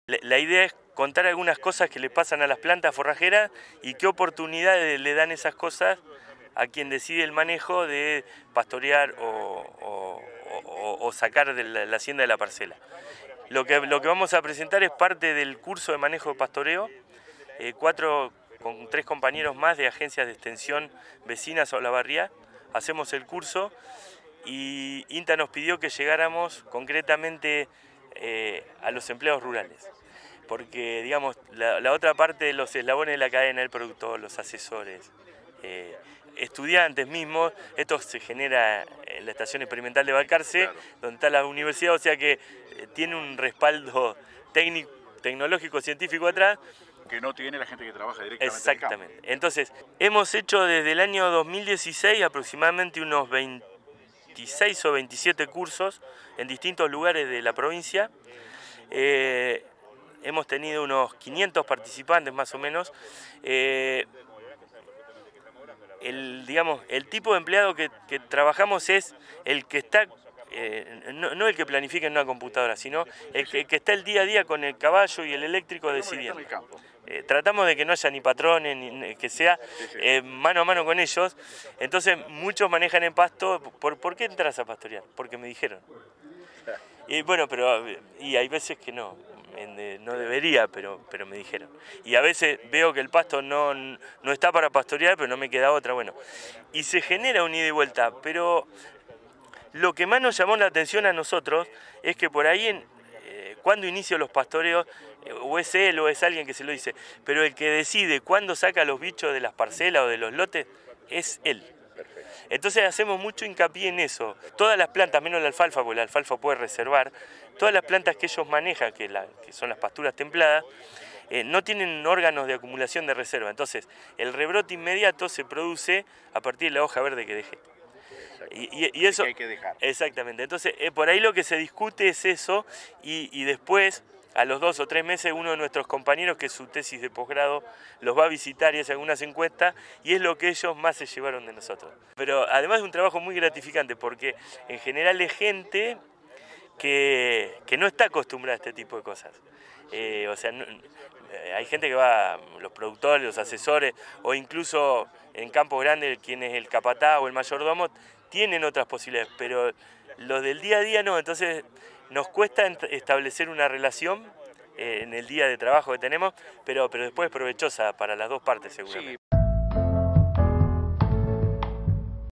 La idea es contar algunas cosas que le pasan a las plantas forrajeras y qué oportunidades le dan esas cosas a quien decide el manejo de pastorear o sacar de la hacienda de la parcela. Lo que vamos a presentar es parte del curso de manejo de pastoreo, con 3 compañeros más de agencias de extensión vecinas a Olavarría. Hacemos el curso y INTA nos pidió que llegáramos concretamente a los empleados rurales, porque digamos la otra parte de los eslabones de la cadena, el productor, los asesores, estudiantes mismos, esto se genera en la estación experimental de Balcarce, claro, donde está la universidad, o sea que tiene un respaldo tecnológico, científico atrás, que no tiene la gente que trabaja directamente. Exactamente. En el campo. Entonces, hemos hecho desde el año 2016 aproximadamente unos 26 o 27 cursos en distintos lugares de la provincia. Hemos tenido unos 500 participantes más o menos. El tipo de empleado que trabajamos es el que está, no el que planifica en una computadora, sino el que está el día a día con el caballo y el eléctrico decidiendo. Tratamos de que no haya ni patrones, ni que sea mano a mano con ellos. Entonces muchos manejan en pasto. ¿Por qué entras a pastorear? Porque me dijeron. Y bueno, y hay veces que no debería, pero me dijeron. Y a veces veo que el pasto no está para pastorear, pero no me queda otra, bueno. Y se genera un ida y vuelta, pero lo que más nos llamó la atención a nosotros es que por ahí, cuando inicio los pastoreos, o es él o es alguien que se lo dice, pero el que decide cuándo saca los bichos de las parcelas o de los lotes es él. Entonces hacemos mucho hincapié en eso. Todas las plantas, menos la alfalfa, porque la alfalfa puede reservar, todas las plantas que ellos manejan, que son las pasturas templadas, no tienen órganos de acumulación de reserva. Entonces el rebrote inmediato se produce a partir de la hoja verde que dejé. Y eso que hay que dejar. Exactamente. Entonces por ahí lo que se discute es eso y después, a los 2 o 3 meses, uno de nuestros compañeros, que es su tesis de posgrado, los va a visitar y hace algunas encuestas, y es lo que ellos más se llevaron de nosotros. Pero además es un trabajo muy gratificante, porque en general es gente que no está acostumbrada a este tipo de cosas. O sea, hay gente que va, los productores, los asesores, o incluso en campos grandes, quien es el capataz o el mayordomo, tienen otras posibilidades, pero los del día a día no. Entonces nos cuesta establecer una relación en el día de trabajo que tenemos, pero después es provechosa para las dos partes seguramente. Sí.